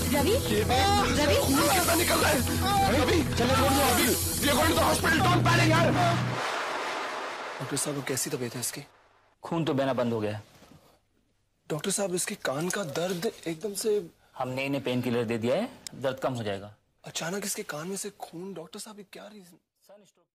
रवि, रवि, खून कैसा निकल रहा है? रवि, चलो अभी, we are going to the hospital, don't panic यार। डॉक्टर साहब, कैसी तबीयत है इसकी? खून तो बहना बंद हो गया है। डॉक्टर साहब, इसके कान का दर्द एकदम से। हमने इन्हें पेन किलर दे दिया है, दर्द कम हो जाएगा। अचानक इसके कान में से खून, डॉक्टर साहब ये क्या रीजन?